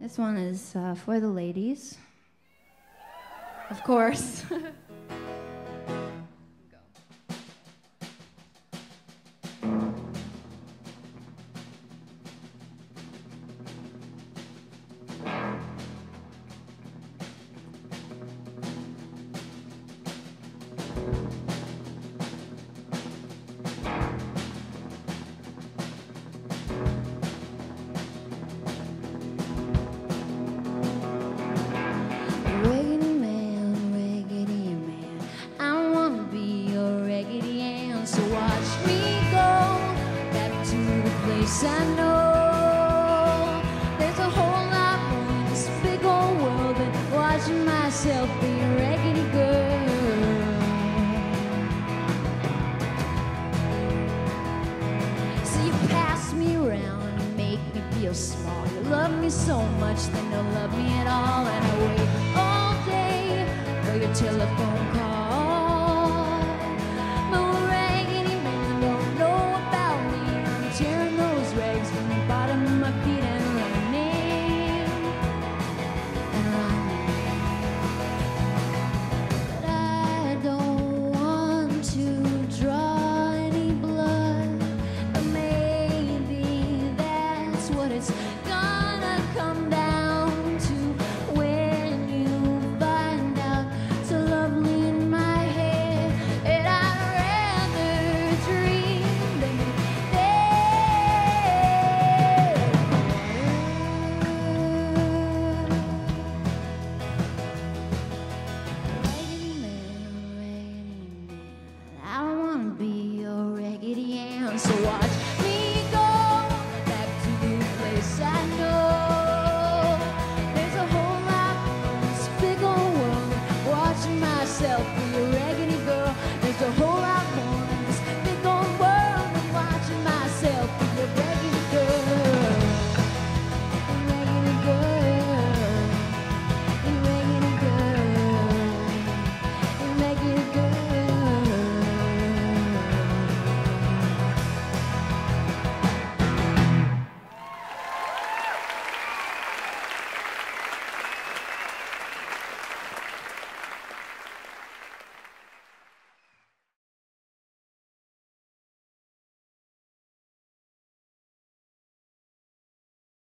This one is for the ladies. Of course. I know there's a whole lot more in this big old world than watching myself be a raggedy girl. So you pass me around and make me feel small. You love me so much, then don't love me at all. And I wait all day for your telephone call.